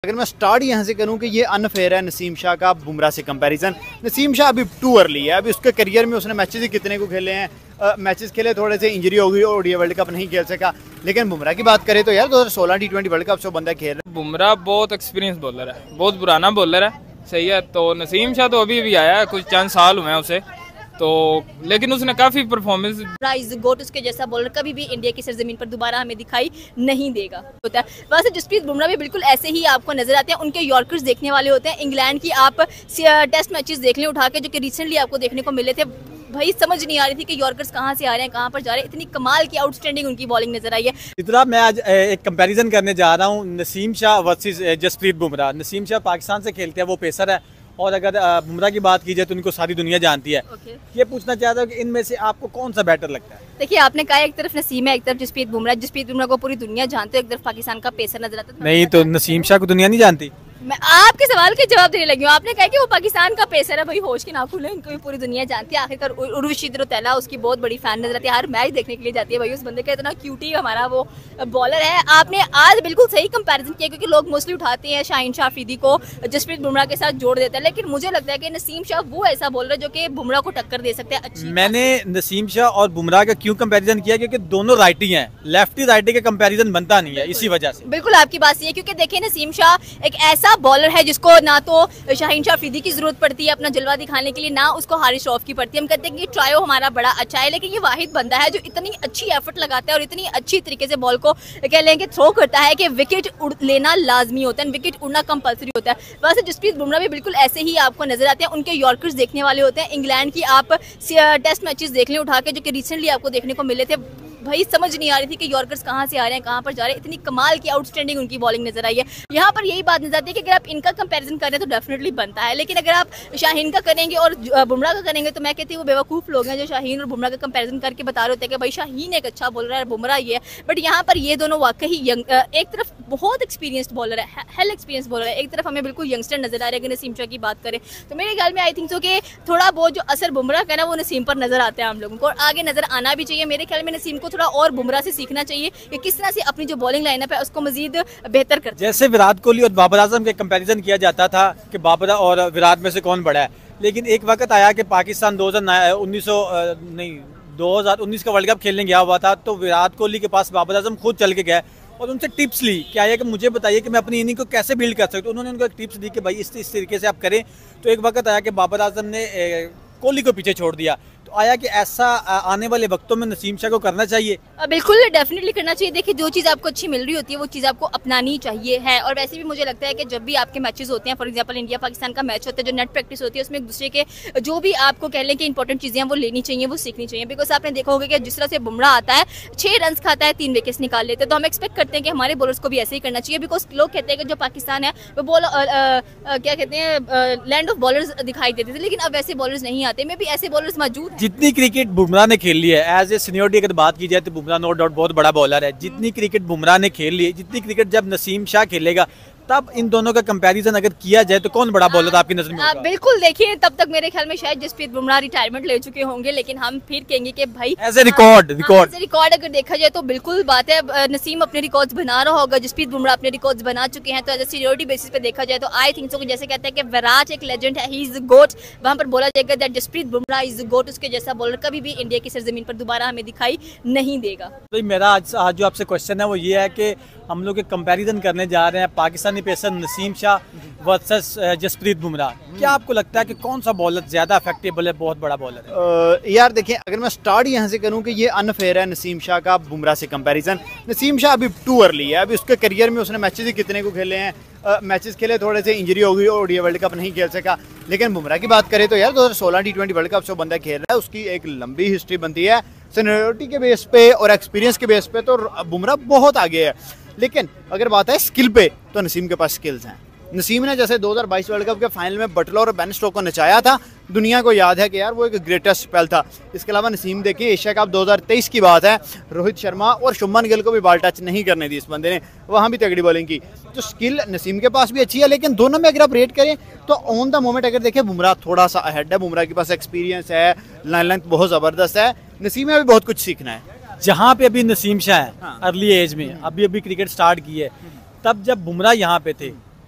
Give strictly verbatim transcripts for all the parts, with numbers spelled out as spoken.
अगर मैं स्टार्ट यहाँ से करूँ कि ये अनफेयर है नसीम शाह का बुमराह से कंपैरिजन। नसीम शाह अभी टू अर्ली है, अभी उसके करियर में उसने मैचेस ही कितने को खेले हैं, मैचेस खेले, थोड़े से इंजरी हो गई और ये वर्ल्ड कप नहीं खेल सका। लेकिन बुमराह की बात करें तो यार दो हज़ार सोलह टी ट्वेंटी वर्ल्ड कप से बंदा खेल रहा है। बुमराह बहुत एक्सपीरियंस बॉलर है, बहुत पुराना बॉलर है, सही है। तो नसीम शाह तो अभी भी आया है, कुछ चंद साल हुए हैं उसे, तो लेकिन उसने काफी परफॉर्मेंस प्राइज गोट उसके जैसा बॉलर कभी भी इंडिया की सरजमीन पर दोबारा हमें दिखाई नहीं देगा होता है। वैसे जसप्रीत बुमराह भी बिल्कुल ऐसे ही आपको नजर आते हैं। उनके यॉर्कर्स देखने वाले होते हैं। इंग्लैंड की आप टेस्ट मैचेस देख लें उठा के, जो कि रिसेंटली आपको देखने को मिले थे। भाई समझ नहीं आ रही थी कि यॉर्कर्स कहाँ से आ रहे हैं, कहाँ पर जा रहे हैं। इतनी कमाल की आउटस्टैंडिंग उनकी बॉलिंग नजर आई है। इतना मैं आज एक कंपैरिजन करने जा रहा हूँ नसीम शाह वर्सेस जसप्रीत बुमराह। नसीम शाह पाकिस्तान से खेलते हैं, वो पेसर है, और अगर बुमराह की बात की जाए तो उनको सारी दुनिया जानती है। okay. ये पूछना चाहता हूँ कि इनमें से आपको कौन सा बेटर लगता है? देखिए, आपने कहा एक तरफ नसीम है, एक तरफ जसप्रीत बुमराह। जसप्रीत बुमराह को पूरी दुनिया जानते हो, एक तरफ पाकिस्तान का पेसर नजर आता है। नहीं तो नसीम शाह को दुनिया नहीं जानती। मैं आपके सवाल के जवाब देने लगी हूँ। आपने कहा कि वो पाकिस्तान का पेसर है, भाई होश के नाखून है, इनको भी पूरी दुनिया जानती है। आखिरकार उर्वशी रौतेला उसकी बहुत बड़ी फैन नजर आती है, हर मैच देखने के लिए जाती है। भाई उस बंदे का इतना क्यूटी हमारा वो बॉलर है। आपने आज बिल्कुल सही कंपैरिजन किया, क्योंकि लोग मोस्टली उठाते हैं शाहीन शाह अफरीदी को जसप्रीत बुमराह के साथ जोड़ देता है, लेकिन मुझे लगता है कि नसीम शाह वो ऐसा बॉलर है जो कि बुमराह को टक्कर दे सकते हैं। अच्छी मैंने नसीम शाह और बुमराह का क्यों कंपैरिजन किया, क्योंकि दोनों राइटी हैं, लेफ्टी राइटी का कंपैरिजन बनता नहीं है, इसी वजह से। बिल्कुल आपकी बात सही है, क्योंकि देखिए नसीम शाह एक ऐसा बॉलर है जिसको ना तो शाहीन शाह अफरीदी की जरूरत पड़ती है अपना जलवा दिखाने के लिए, ना उसको हारिस रऊफ की पड़ती है। हम कहते हैं कि ट्रायो हमारा बड़ा अच्छा है, लेकिन ये वाहिद बंदा है जो इतनी अच्छी एफर्ट लगाता है और इतनी अच्छी तरीके से बॉल को कह लें कि थ्रो करता है कि विकेट लेना लाजमी होता है, विकेट उड़ना कंपलसरी होता है। वैसे जसप्रीत बुमराह भी बिल्कुल ऐसे ही आपको नजर आते हैं। उनके यॉर्कर्स देखने वाले होते हैं। इंग्लैंड की आप टेस्ट मैचेस देख लें उठा के, जो कि रिसेंटली आपको देखने को मिले थे। भाई समझ नहीं आ रही थी कि यॉर्कर्स कहाँ से आ रहे हैं, कहाँ पर जा रहे हैं। इतनी कमाल की आउटस्टैंडिंग उनकी बॉलिंग नजर आई है। यहाँ पर यही बात नजर आती है कि अगर आप इनका कंपैरिजन कर रहे हैं तो डेफिनेटली बनता है, लेकिन अगर आप शाहीन का करेंगे और बुमराह का करेंगे तो मैं कहती हूँ वो बेवकूफ लोग हैं जो शाहीन और बुमराह का कंपैरिजन करके बता रहे होते हैं कि भाई शाहीन एक अच्छा बॉलर है, बुमराह ये है। बट यहाँ पर ये दोनों वाकई यंग, एक तरफ बहुत एक्सपीरियंस्ड बॉलर है, हेल एक्सपीरियंस बॉलर है, एक तरफ हमें बिल्कुल यंगस्टर नजर आ रहा है। अगर नसीम शाह की बात करें तो मेरे ख्याल में आई थिंक सो कि थोड़ा बहुत जो असर बुमराह का ना वो नसीम पर नजर आता है हम लोगों को, और आगे नजर आना भी चाहिए। मेरे ख्याल में नसीम को थोड़ा और बुमराह सीखना चाहिए कि किस तरह से अपनी जो बॉलिंग लाइनअप है उसको मजीद बेहतर कर। जैसे विराट कोहली और बाबर आजम के कंपैरिजन किया जाता था कि बाबर और विराट में से कौन बड़ा है, लेकिन एक वक्त आया कि पाकिस्तान दो हजार उन्नीस सौ नहीं दो हजार उन्नीस का वर्ल्ड कप खेलने गया हुआ था, तो विराट कोहली के पास बाबर आजम खुद चल के गए और उनसे टिप्स ली, क्या है कि मुझे बताइए कि मैं अपनी इनिंग को कैसे बिल्ड कर सकता हूँ। उन्होंने उनको एक टिप्स दी कि भाई इस इस तरीके से आप करें। तो एक वक्त आया कि बाबर आजम ने कोहली को पीछे छोड़ दिया। तो आया कि ऐसा आने वाले वक्तों में नसीम शाह को करना चाहिए। बिल्कुल डेफिनेटली करना चाहिए। देखिए, जो चीज़ आपको अच्छी मिल रही होती है वो चीज़ आपको अपनानी चाहिए है। और वैसे भी मुझे लगता है कि जब भी आपके मैचेस होते हैं, फॉर एग्जांपल इंडिया पाकिस्तान का मैच होता है, जो नेट प्रैक्टिस होती है, उसमें एक दूसरे के जो भी आपको कह लें कि इंपॉर्टेंट चीज़ें हैं वो लेनी चाहिए, वो सीखनी चाहिए। बिकॉज आपने देखा होगा कि जिस तरह से बुमराह आता है, छः रन खाता है, तीन विकेट्स निकाल लेते हैं, तो हम एक्सपेक्ट करते हैं कि हमारे बॉलर्स को भी ऐसे ही करना चाहिए। बिकॉज लोग कहते हैं कि जो पाकिस्तान है वो बॉल क्या कहते हैं लैंड ऑफ बॉलर्स दिखाई देते थे, लेकिन अब ऐसे बॉलर्स नहीं आते। में भी ऐसे बॉलर्स मौजूद हैं। जितनी क्रिकेट बुमराह ने खेल ली है, एज ए सीनियरिटी अगर बात की जाए तो बुमराह नो डाउट बहुत बड़ा बॉलर है। जितनी क्रिकेट बुमराह ने खेल ली है, जितनी क्रिकेट जब नसीम शाह खेलेगा, तब इन दोनों का कंपैरिजन अगर किया जाए तो कौन बड़ा बॉलर आपकी नजर में होगा? बिल्कुल देखिए, तब तक मेरे ख्याल में शायद जसप्रीत बुमराह रिटायरमेंट ले चुके होंगे, लेकिन हम फिर कहेंगे कि भाई as a record record record अगर देखा जाए तो बिल्कुल बात है। नसीम अपने रिकॉर्ड्स बना रहा होगा, जसप्रीत बुमराह अपने रिकॉर्ड्स बना चुके हैं, तो एज ए सीनियरिटी बेसिस पे देखा जाए तो आई थिंक सो कि जैसे कहते हैं कि विराट एक लेजेंड है, ही इज गोट, वहां पर बोला जाएगा that Jasprit Bumrah is GOAT. उसके जैसा बॉलर कभी भी इंडिया की सरजमीन पर दोबारा हमें दिखाई नहीं देगा। तो मेरा आज आज जो आपसे क्वेश्चन है वो ये है कि हम लोग कंपैरिजन करने जा रहे हैं पाकिस्तानी पेसर नसीम शाह वर्सेस जसप्रीत बुमराह। क्या आपको लगता है कि कौन सा बॉलर ज्यादा इफेक्टिव है, बहुत बड़ा बॉलर है? यार देखिए, अगर मैं स्टार्ट यहाँ से करूँ कि ये अनफेयर है नसीम शाह का बुमराह से कंपैरिजन। नसीम शाह अभी टू अर्ली है, अभी उसके करियर में उसने मैचेस ही कितने को खेले हैं, मैचेस खेले, थोड़े से इंजरी हो गई और ये वर्ल्ड कप नहीं खेल सका। लेकिन बुमराह की बात करें तो यार दो हज़ार सोलह टी ट्वेंटी वर्ल्ड कप से बंदा खेल रहा है, उसकी एक लंबी हिस्ट्री बनती है। सीनियरिटी के बेस पे और एक्सपीरियंस के बेस पे तो बुमराह बहुत आगे है। लेकिन अगर बात है स्किल पे तो नसीम के पास स्किल्स हैं। नसीम ने जैसे दो हज़ार बाईस वर्ल्ड कप के फाइनल में बटलर और बेन स्टोक्स को नचाया था, दुनिया को याद है कि यार वो एक ग्रेटेस्ट स्पेल था। इसके अलावा नसीम देखिए, एशिया कप दो हज़ार तेईस की बात है, रोहित शर्मा और शुभमन गिल को भी बॉल टच नहीं करने दी इस बंदे ने, वहाँ भी तगड़ी बॉलिंग की। तो स्किल नसीम के पास भी अच्छी है, लेकिन दोनों में अगर आप रेट करें तो ऑन द मोमेंट अगर देखें बुमराह थोड़ा सा अहेड है। बुमराह के पास एक्सपीरियंस है, लाइन लेंथ बहुत ज़बरदस्त है, नसीम में भी बहुत कुछ सीखना है। जहाँ पे अभी नसीम शाह है अर्ली एज में, अभी अभी क्रिकेट स्टार्ट की है, तब जब बुमराह यहाँ पे थे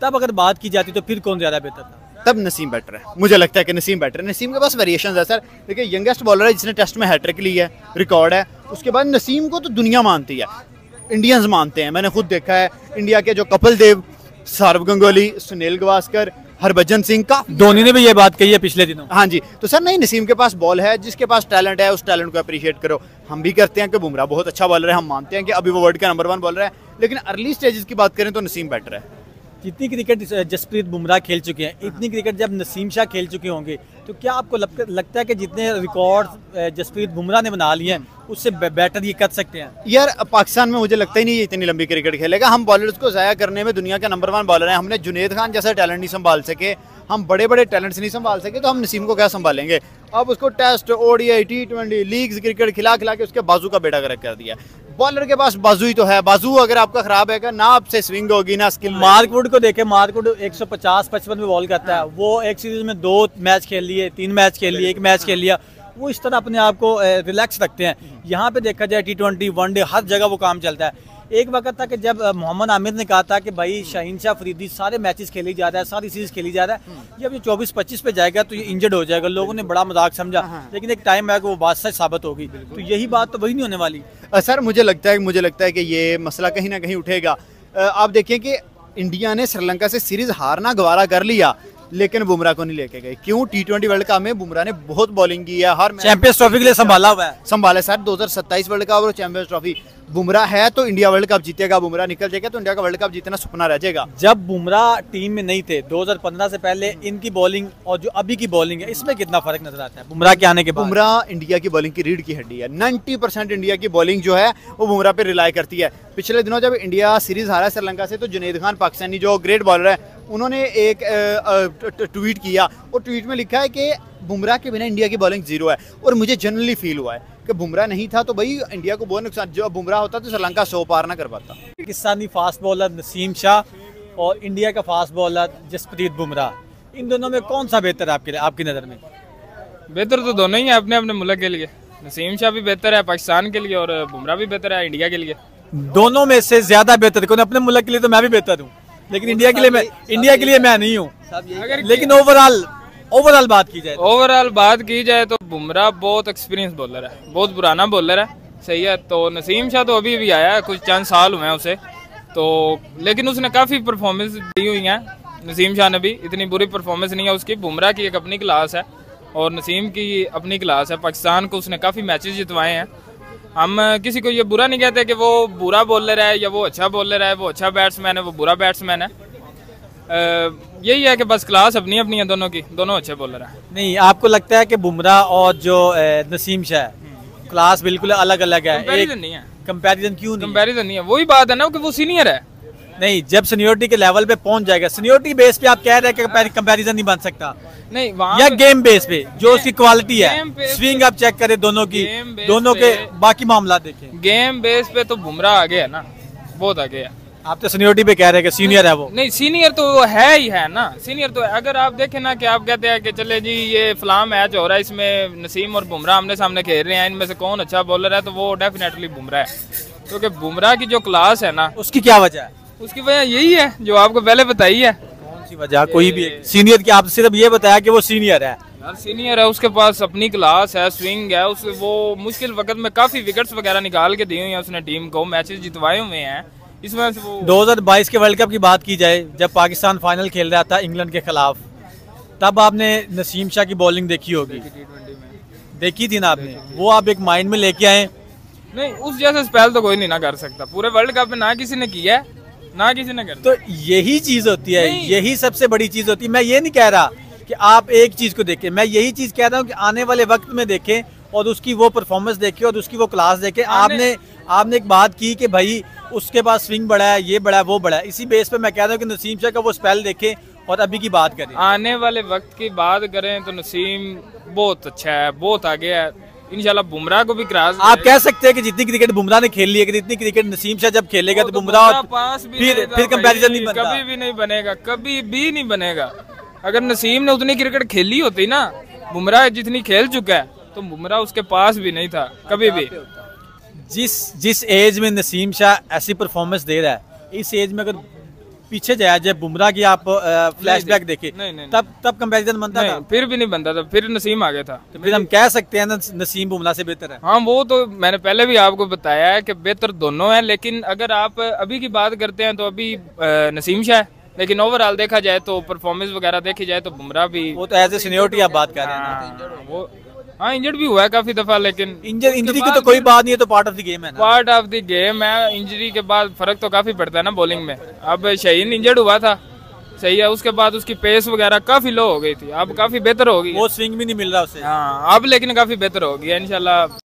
तब अगर बात की जाती तो फिर कौन ज़्यादा बेहतर था? तब नसीम बेटर है, मुझे लगता है कि नसीम बेटर है। नसीम के पास वेरिएशन है सर। देखिए यंगेस्ट बॉलर है जिसने टेस्ट में हैट्रिक ली है, रिकॉर्ड है। उसके बाद नसीम को तो दुनिया मानती है, इंडियंस मानते हैं, मैंने खुद देखा है। इंडिया के जो कपिल देव, सौरव गंगोली, सुनील गावस्कर, हरभजन सिंह का, धोनी ने भी ये बात कही है पिछले दिनों। हाँ जी, तो सर नहीं, नसीम के पास बॉल है, जिसके पास टैलेंट है उस टैलेंट को अप्रिशिएट करो। हम भी करते हैं कि बुमराह बहुत अच्छा बॉलर है, हम मानते हैं कि अभी वो वर्ल्ड का नंबर वन बॉलर है, लेकिन अर्ली स्टेजेस की बात करें तो नसीम बेटर है। जितनी क्रिकेट जसप्रीत बुमराह खेल चुके हैं, इतनी क्रिकेट जब नसीम शाह खेल चुके होंगे, तो क्या आपको लगता है कि जितने रिकॉर्ड जसप्रीत बुमराह ने बना लिए हैं उससे बेटर ये कर सकते हैं? यार पाकिस्तान में मुझे लगता ही नहीं ये इतनी लंबी क्रिकेट खेलेगा। हम बॉलर्स को ज़ाया करने में दुनिया का नंबर वन बॉलर हैं। हमने जुनेद खान जैसा टैलेंट नहीं संभाल सके, हम बड़े बड़े टैलेंट्स नहीं संभाल सके, तो हम नसीम को क्या संभालेंगे? अब उसको test, ODI, T twenty, leagues cricket खिला खिला के उसके बाजू का बेड़ा गर्क कर दिया। बॉलर के पास बाजू ही तो है, बाजू अगर आपका खराब है ना आपसे स्विंग होगी ना स्किल। मार्कवुड को देखे, मार्कवुड एक सौ पचास पचपन में बॉल करता है, वो एक सीरीज में दो मैच खेल लिए, तीन मैच खेल लिए, एक मैच खेल लिया, वो इस तरह अपने आप को रिलैक्स रखते हैं। यहाँ पे देखा जाए टी ट्वेंटी, वनडे, हर जगह वो काम चलता है। एक वक्त था कि जब मोहम्मद आमिर ने कहा था कि भाई शाहीन शाह अफरीदी सारे मैचेस खेली जा रहा है, सारी सीरीज खेली जा रहा है, जब ये चौबीस पच्चीस पे जाएगा तो ये इंजर्ड हो जाएगा। लोगों ने बड़ा मजाक समझा, लेकिन एक टाइम आएगा वो बात सच साबित होगी। तो यही बात तो वही नहीं होने वाली। सर मुझे लगता है मुझे लगता है कि ये मसला कहीं ना कहीं उठेगा। आप देखिए कि इंडिया ने श्रीलंका से सीरीज हारना गवारा कर लिया, लेकिन बुमराह को नहीं लेके गए। क्यों? टी ट्वेंटी वर्ल्ड कप में बुमराह ने बहुत बॉलिंग की है, हर चैंपियंस ट्रॉफी के लिए संभाला हुआ है, संभाला सर। दो हज़ार सत्ताईस वर्ल्ड कप और चैंपियंस ट्रॉफी बुमराह है तो इंडिया वर्ल्ड कप जीतेगा। बुमराह निकल जाएगा तो इंडिया का वर्ल्ड कप जीतना सपना रह जाएगा। जब बुमराह टीम में नहीं थे दो हज़ार पंद्रह से पहले, इनकी बॉलिंग और जो अभी की बॉलिंग है इसमें कितना फर्क नजर आता है बुमराह के आने के बाद? बुमराह इंडिया की बॉलिंग की रीढ़ की हड्डी है। नब्बे परसेंट इंडिया की बॉलिंग जो है वो बुमराह पे रिलाई करती है। पिछले दिनों जब इंडिया सीरीज हारा श्रीलंका से, तो जुनेद खान पाकिस्तानी जो ग्रेट बॉलर है, उन्होंने एक ट्वीट किया और ट्वीट में लिखा है कि बुमराह के बिना इंडिया की बॉलिंग जीरो है। और मुझे जनरली फील हुआ है कि बुमराह नहीं था तो भाई इंडिया को बहुत नुकसान, जो बुमराह होता तो श्रीलंका सौ पार ना कर पाता। पाकिस्तानी फास्ट बॉलर नसीम शाह और इंडिया का फास्ट बॉलर जसप्रीत बुमराह, इन दोनों में कौन सा बेहतर है आपके आपकी नज़र में? बेहतर तो दोनों ही है अपने अपने मुल्क के लिए। नसीम शाह भी बेहतर है पाकिस्तान के लिए और बुमराह भी बेहतर है इंडिया के लिए। दोनों में से ज्यादा बेहतर कौन? अपने मुल्क के लिए तो मैं भी बेहतर हूँ, लेकिन इंडिया के लिए मैं इंडिया के लिए मैं नहीं हूँ। लेकिन ओवरऑल ओवरऑल बात की जाए ओवरऑल बात की जाए तो बुमराह बहुत एक्सपीरियंस बॉलर है, बहुत पुराना बॉलर है, सही है। तो नसीम शाह तो अभी भी आया है, कुछ चंद साल हुए हैं उसे, तो लेकिन उसने काफ़ी परफॉर्मेंस दी हुई है। नसीम शाह ने भी इतनी बुरी परफॉर्मेंस नहीं है उसकी। बुमराह की एक अपनी क्लास है और नसीम की अपनी क्लास है। पाकिस्तान को उसने काफ़ी मैचेस जितवाए हैं। हम किसी को ये बुरा नहीं कहते कि वो बुरा बॉलर है या वो अच्छा बॉलर है, वो अच्छा बैट्समैन है, वो बुरा बैट्समैन है। यही है कि बस क्लास अपनी अपनी है दोनों की, दोनों अच्छे बॉलर हैं। नहीं, आपको लगता है कि बुमराह और जो नसीम शाह क्लास बिल्कुल अलग अलग है? कंपैरिजन नहीं है। कंपैरिजन क्यों नहीं? कंपैरिजन नहीं है, वही बात है ना कि वो सीनियर है। नहीं, जब सीनियरिटी के लेवल पे पहुंच जाएगा, सीनियरिटी बेस पे आप कह रहे हैं कि कंपैरिजन नहीं बन सकता, नहीं वहाँ या गेम बेस पे जो उसकी क्वालिटी है, स्विंग आप चेक करें दोनों की, दोनों के बाकी मामला देखें। गेम बेस पे तो बुमराह आगे है ना, बहुत आगे है। आप तो सीनियरिटी पे कह रहे हैं कि सीनियर है वो। नहीं, सीनियर तो वो है ही है ना, सीनियर तो है। अगर आप देखें ना कि आप कहते हैं कि चले जी ये फलां मैच हो रहा है, इसमें नसीम और बुमराह आमने सामने खेल रहे हैं, इनमें से कौन अच्छा बॉलर है, तो वो डेफिनेटली बुमराह है। क्योंकि बुमराह की जो क्लास है ना, उसकी क्या वजह है? उसकी वजह यही है जो आपको पहले बताई है। कौन सी वजह? कोई भी सीनियर की? आप सिर्फ ये बताया कि वो सीनियर है। यार सीनियर है, उसके पास अपनी क्लास है, स्विंग है, उस वो मुश्किल वक्त में काफी विकेट्स वगैरह निकाल के दी हुई है उसने टीम को, मैचेस जितवाए हुए हैं। इस वजह से वो दो हज़ार बाईस के वर्ल्ड कप की बात की जाए, जब पाकिस्तान फाइनल खेल रहा था इंग्लैंड के खिलाफ, तब आपने नसीम शाह की बॉलिंग देखी होगी, देखी थी ना आपने? वो आप एक माइंड में लेके आए। नहीं, उस जैसा स्पेल तो कोई नहीं ना कर सकता पूरे वर्ल्ड कप में, ना किसी ने किया है ना किसी ने कर। तो यही चीज होती है, यही सबसे बड़ी चीज होती है। मैं ये नहीं कह रहा कि आप एक चीज को देखें, मैं यही चीज कह रहा हूँ कि आने वाले वक्त में देखें और उसकी वो परफॉर्मेंस देखें और उसकी वो क्लास देखें। आपने आपने एक बात की कि भाई उसके पास स्विंग बड़ा है, ये बड़ा है, वो बड़ा है, इसी बेस पे मैं कह रहा हूँ कि नसीम शाह का वो स्पेल देखें और अभी की बात करें। आने वाले वक्त की बात करें तो नसीम बहुत अच्छा है, बहुत आगे है। इंशाल्लाह बुमराह को भी क्रॉस आप कह सकते हैं कि जितनी क्रिकेट बुमराह ने खेल ली है, जितनी क्रिकेट नसीम शाह जब खेलेगा तो बुमराह पास भी फिर फिर कंपैरिजन नहीं बनता, कभी भी नहीं बनेगा, कभी भी नहीं बनेगा। अगर नसीम ने उतनी क्रिकेट खेली होती ना, बुमराह जितनी खेल चुका है, तो बुमराह उसके पास भी नहीं था कभी भी। जिस जिस एज में नसीम शाह ऐसी परफॉर्मेंस दे रहा है, इस एज में अगर पीछे जाया जब बुमराह की आप फ्लैशबैक देखे नहीं, नहीं, तब तब कंपैरिजन बनता नहीं, था। फिर भी नहीं बनता था, फिर नसीम आ गया था। तो फिर हम कह सकते हैं ना नसीम बुमराह से बेहतर है। हाँ वो तो मैंने पहले भी आपको बताया है कि बेहतर दोनों है, लेकिन अगर आप अभी की बात करते हैं तो अभी नसीम शाह है, लेकिन ओवरऑल देखा जाए तो परफॉर्मेंस वगैरह देखी जाए तो बुमराह भी वो तो एज ए सीनियरिटी आप बात कर रहे हैं ना। हाँ, वो हाँ इंजर्ड भी हुआ है काफी दफा, लेकिन इंजर इंजरी की तो कोई बात नहीं है, तो पार्ट ऑफ द गेम है ना। पार्ट ऑफ द गेम है। इंजरी के बाद फर्क तो काफी पड़ता है ना बॉलिंग में। अब शाहीन इंजर्ड हुआ था, सही है, उसके बाद उसकी पेस वगैरह काफी लो हो गई थी, अब काफी बेहतर होगी। वो स्विंग भी नहीं मिल रहा उससे। हाँ अब लेकिन काफी बेहतर होगी इंशाल्लाह।